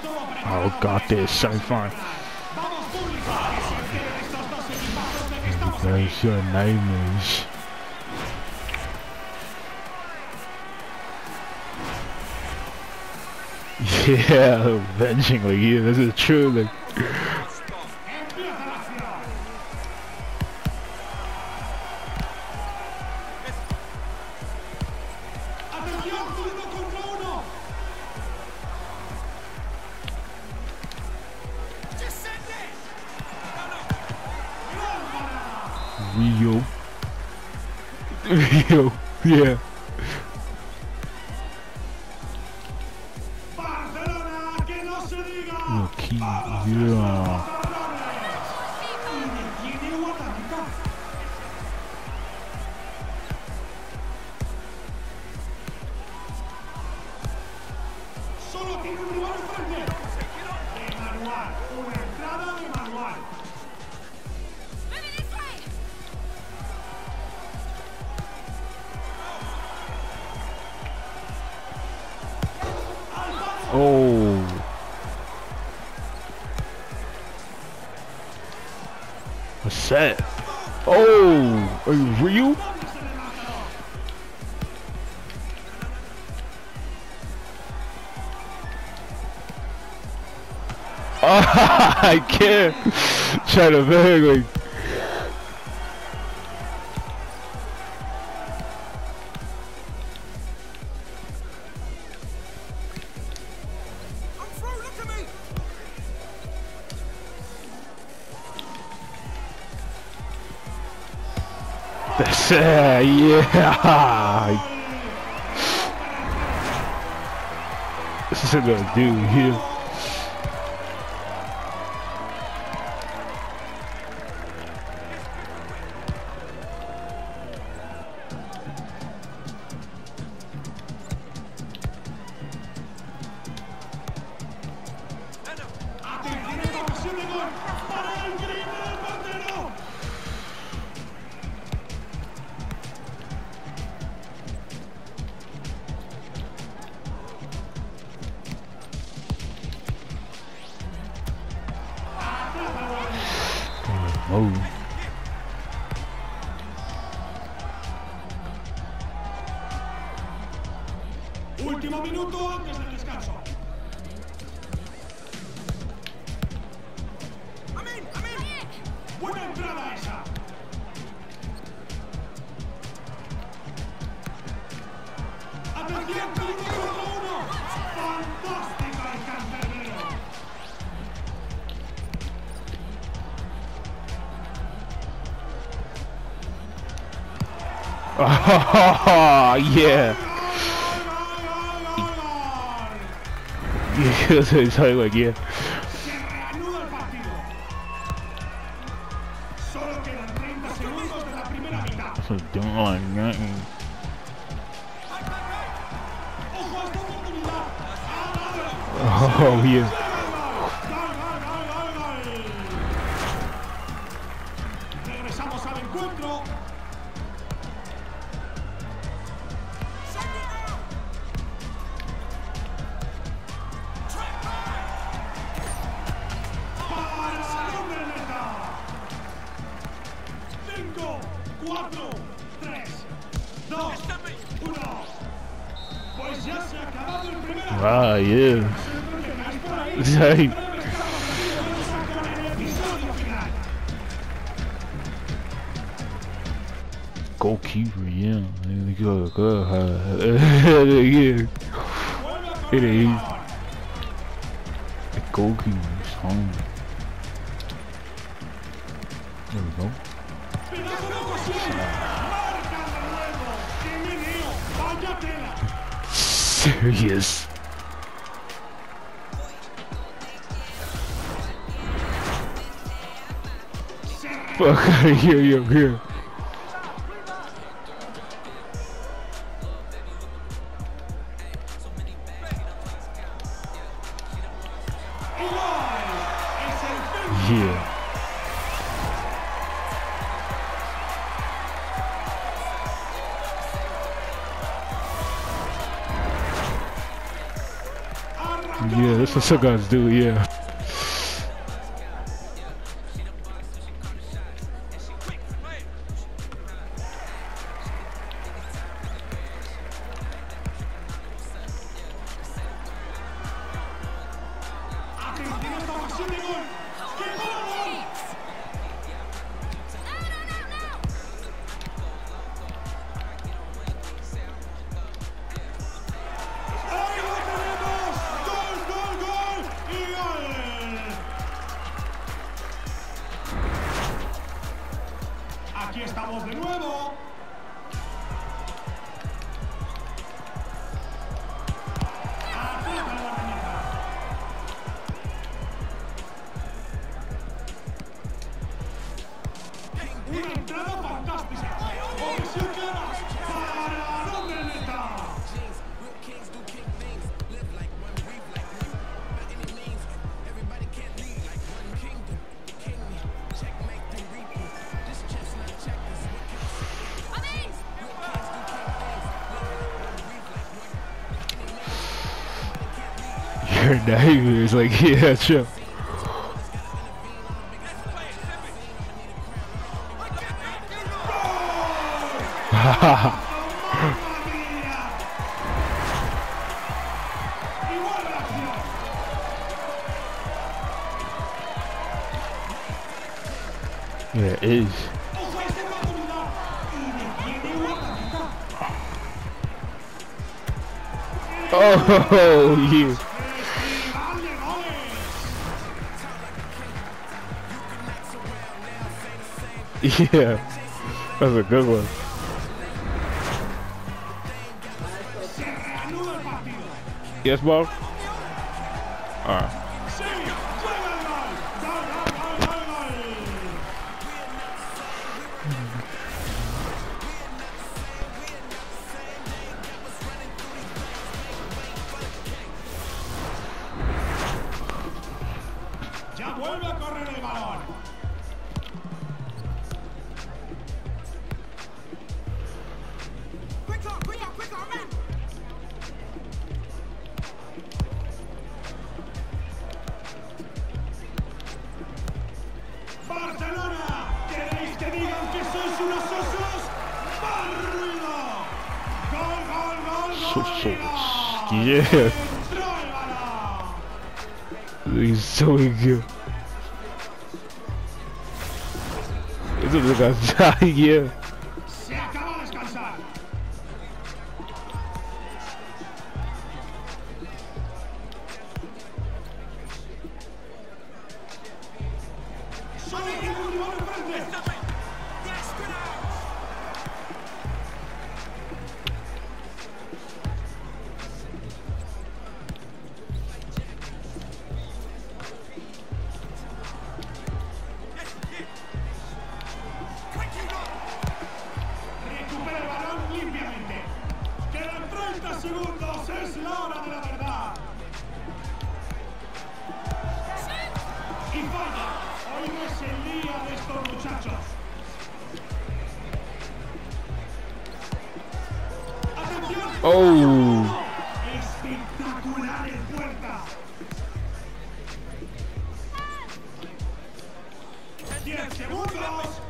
Oh, got this. Semi-final. That's your nightmares. Yeah, avenging, like, yeah, this is true, like. Rio. Rio, yeah. Aquí, yeah. Oh. What's that? Oh, are you real? I can't try to beg, like. That's yeah. This is gonna do here. Oh. Último minuto antes del descanso. ¡Amén! ¡Amén! ¡Buena entrada esa! ¡Atención! ¡1-1! ¡Fantástico el cancerbero! Oh, yeah. Yeah, it's like, yeah. Se reanuda el partido. Solo quedan 30 segundos de la primera mitad. That's what I'm doing, nothing. ¡Ojo a esta oportunidad! Oh, yeah. Regresamos al encuentro. Ah, yeah. Hey. Goalkeeper, yeah. Good. Yeah. It is. The goalkeeper's home. There we go. Serious. Fuck out of here, here. Yeah. Yeah, this is Some guys do, yeah. Atención a esta ocasión de gol. ¡Qué gol! ¡Ahí lo tenemos! ¡Gol, gol, gol! ¡Y gol! Aquí estamos de nuevo. Atrapa la guardameta. Una entrada fantástica. Ocasión clara para Don Reneta. Your name is like, yeah, chill. Igual la acción. Yeah, it is. Ojo a esta oportunidad. Y detiene guardameta. Oh, yeah. Festival de goles. Yeah. That's a good one. Se reanuda el partido. Yes, bro? Alright. Sí, llega el gol. Gol, gol, gol, gol, gol. Ya vuelve a correr el balón. Barcelona, ¿queréis que digan que sois unos osos? ¡Más ruido! ¡Gol, gol, gol, gol! Yeah. ¡Entró el balón! He's so good. This is a guy, yeah. Se acaba de descansar. Solo tiene un rival enfrente. Recupera el balón limpiamente. Quedan 30 segundos. Es la hora de la verdad. Y falla. Hoy no es el día de estos muchachos. ¡Atención! Oh. Espectacular en puerta. 10 segundos.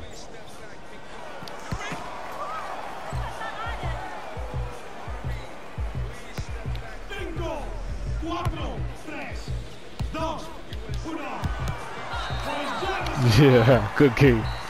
5, 4, 3, 2, 1. Pues ya no se Yeah, good king.